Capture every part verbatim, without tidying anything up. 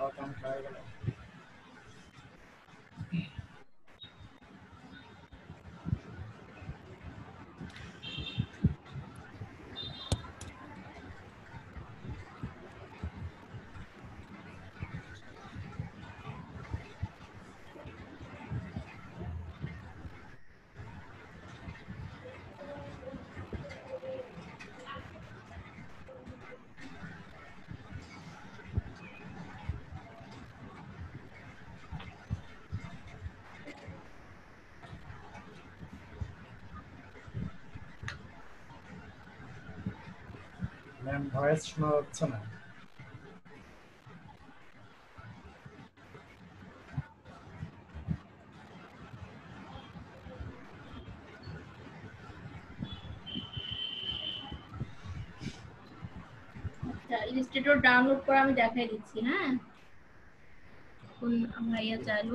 Ma'am voice শোনা যাচ্ছে না। ইলাস্ট্রেটর ডাউনলোড করে আমি দেখাই দিচ্ছি। হ্যাঁ, কোন ভাইয়া চাইলো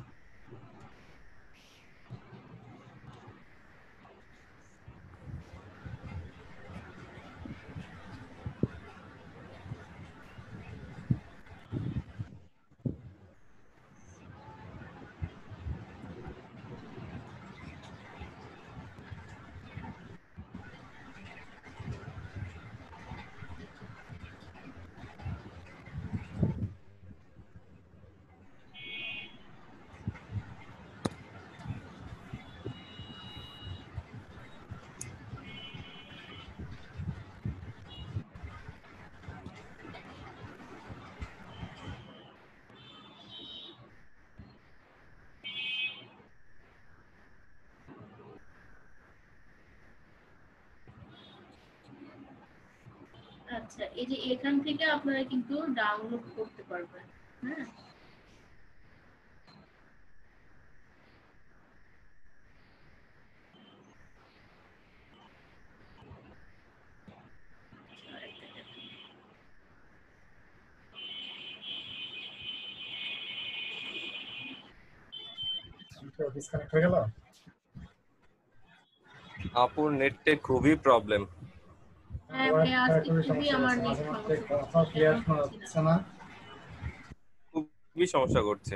আচ্ছা, এই যে এখান থেকে আপনারা কিন্তু ডাউনলোড করতে পারবেন। হ্যাঁ, ডিসকানেক্ট হয়ে গেল। আপুর নেটে খুবই প্রবলেম। হ্যাঁ ভাই, আজকে খুবই আমার নেট সমস্যা কথা ক্লিয়ার শোনা যাচ্ছে না। খুবই সমস্যা করছে।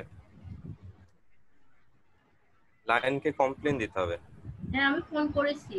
লাইনকে কমপ্লেইন দিতে হবে। হ্যাঁ, আমি ফোন করেছি।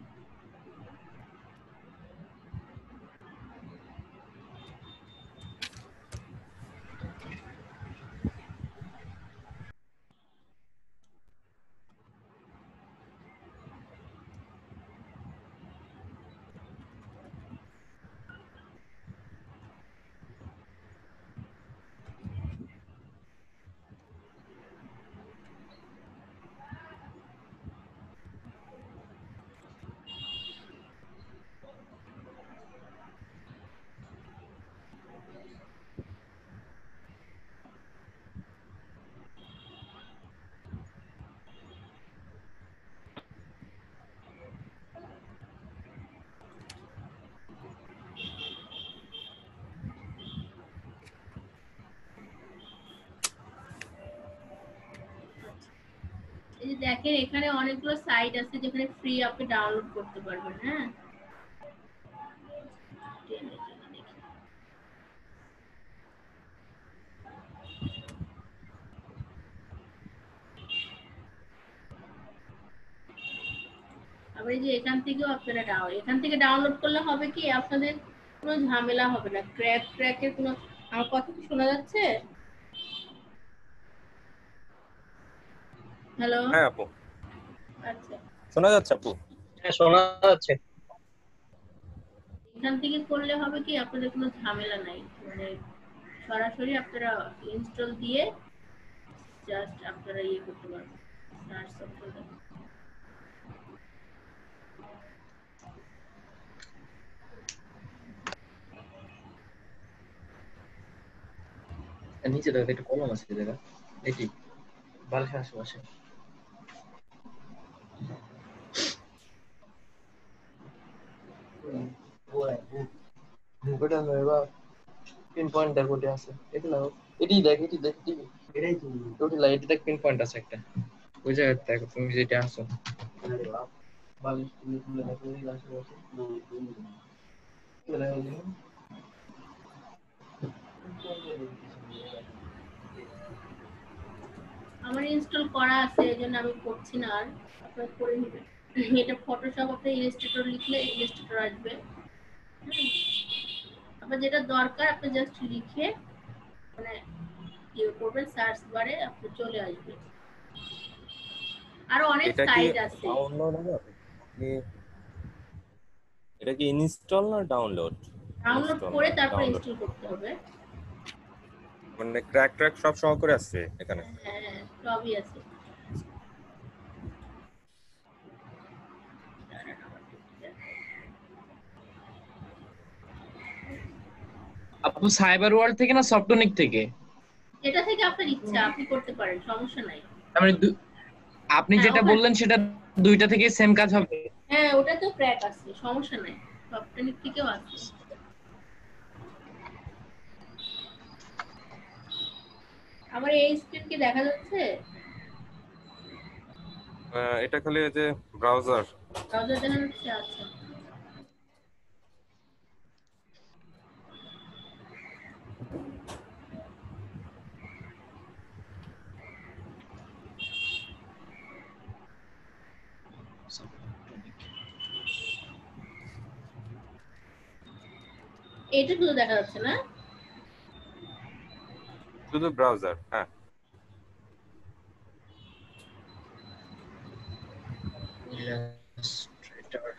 এই যে দেখেন, এখানে অনেকগুলো সাইট আছে যেখানে ফ্রি আপনি ডাউনলোড করতে পারবেন। হ্যাঁ, আবার এই যে এখান থেকেও আপনারা ডাউন এখান থেকে ডাউনলোড করলে হবে কি, আপনাদের কোনো ঝামেলা হবে না। ক্র্যাক ক্র্যাকের কোনো, আমার কথা কি শোনা যাচ্ছে? হ্যালো। হ্যাঁ আপু, আচ্ছা, শোনা যাচ্ছে আপু? হ্যাঁ শোনা যাচ্ছে। এখান থেকে করলে হবে কি, আপনাদের কোনো ঝামেলা নাই। মানে সরাসরি আপনারা ইনস্টল দিয়ে জাস্ট আপনারা ইয়ে করতে পারবেন, সার্চ করতে পারবেন। নিচে দেখো একটা কলম আছে দেখা, এটি বালিশের আশেপাশে। ওটা এবার পিন পয়েন্ট দেখো, ওটা আছে এটি লাও, এটি দেখ, এটি দেখ, এটি এটাই তো ওটি লাই, এটি দেখ পিন পয়েন্ট আছে একটা, ওই জায়গায় দেখো তুমি যেটা আছো। আরে বাপ, বালিশ তুমি খুলে দেখো এই আশেপাশে। না তুমি চলে যাও। আমার ইনস্টল করা আছে এজন্য আমি করছি না আর আপনারা করে নেবেন এটা ফটোশপ আপনি ইলাস্ট্রেটর লিখলে ইলাস্ট্রেটর আসবে আপনার যেটা দরকার আপনি জাস্ট লিখে মানে কি করবেন সার্চ বারে আপনি চলে আসবে আর অনেক এটা কি সাইট আছে ডাউনলোড হবে কি- এটা কি ইনস্টল না ডাউনলোড ডাউনলোড করে তারপর ইনস্টল করতে হবে মানে ক্র্যাক ট্র্যাক সব সহ করে আসছে এখানে হ্যাঁ সবই আছে আপু সাইবার ওয়ার্ল্ড থেকে না সফটনিক থেকে? এটা থেকে আপনার ইচ্ছা আপনি করতে পারেন সমস্যা নাই তার মানে দু- আপনি হ্যাঁ, যেটা ওখানে- বললেন সেটা দুইটা থেকে সেম কাজ হবে? হ্যাঁ ওটা তো ক্র্যাক আছে সমস্যা নাই সফটওয়্যার থেকেও আছে আমার এই স্ক্রিন কি দেখা যাচ্ছে আহ, এটা খালি এই যে ব্রাউজার ব্রাউজার দেখা যাচ্ছে আচ্ছা এটা শুধু দেখা যাচ্ছে না শুধু ব্রাউজার হ্যাঁ ইলাস্ট্রেটর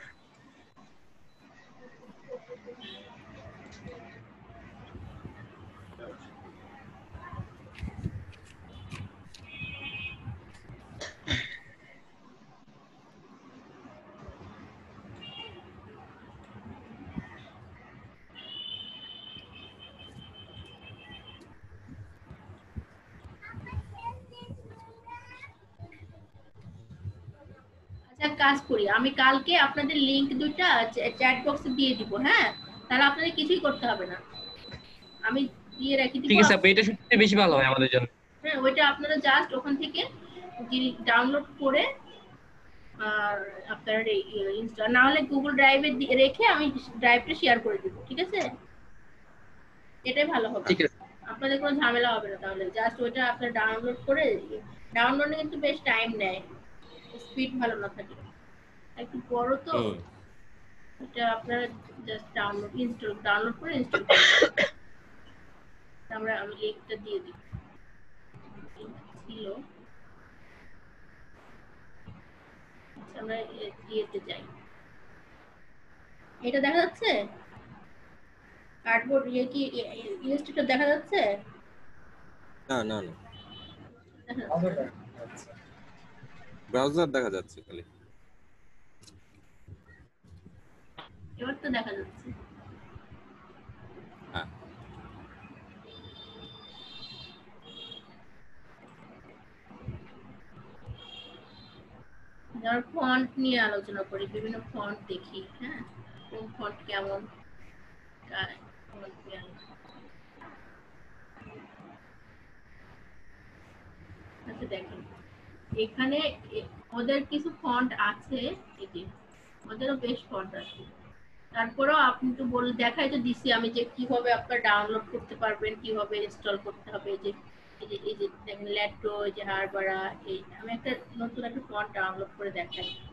আচ্ছা কাজ করি আমি কালকে আপনাদের লিংক দুইটা চ্যাট বক্সে দিয়ে দিব হ্যাঁ তাহলে আপনাদের কিছুই করতে হবে না আমি দিয়ে রেখে দিব ঠিক আছে আপু, এটা সত্যি বেশি ভালো হয় আমাদের জন্য। হ্যাঁ ওইটা আপনারা জাস্ট ওখান থেকে ডাউনলোড করে আর আপনার ইনস্টল না হলে গুগল ড্রাইভে রেখে আমি ড্রাইভটা শেয়ার করে দিব ঠিক আছে এটাই ভালো হবে ঠিক আছে আপনাদের কোনো ঝামেলা হবে না তাহলে জাস্ট ওইটা আপনার ডাউনলোড করে ডাউনলোডে কিন্তু বেশ টাইম নেয় স্পিড ভালো না থাকে একটু বড় তো হুম। এটা আপনারা জাস্ট ডাউনলোড ইনস্টল ডাউনলোড করে ইনস্টল করুন আমরা আমি লিংকটা দিয়ে দিই ছিল আচ্ছা, আমরা এ- ইয়েতে যাই এটা দেখা যাচ্ছে কার্ডবোর্ড ইয়ে কি ইলাস্ট্রেটর দেখা যাচ্ছে না না না দেখা যাচ্ছে? আমাদের আচ্ছা ব্রাউজার দেখা যাচ্ছে খালি এবার তো দেখা যাচ্ছে হ্যাঁ আমরা ফন্ট নিয়ে আলোচনা করি বিভিন্ন ফন্ট দেখি হ্যাঁ কোন ফন্ট কেমন কার- font কেমন। আচ্ছা দেখেন এখানে এ- ওদের কিছু ফন্ট আছে এই যে ওদেরও বেশ ফন্ট আছে তারপরেও আপনি তো বল দেখাই তো দিছি আমি যে কিভাবে আপনার ডাউনলোড করতে পারবেন কিভাবে ইনস্টল করতে হবে যে এই যে এই যে দেখেন ল্যাটো এই যে হারবারা এই আমি একটা নতুন একটা ফন্ট ডাউনলোড করে দেখাই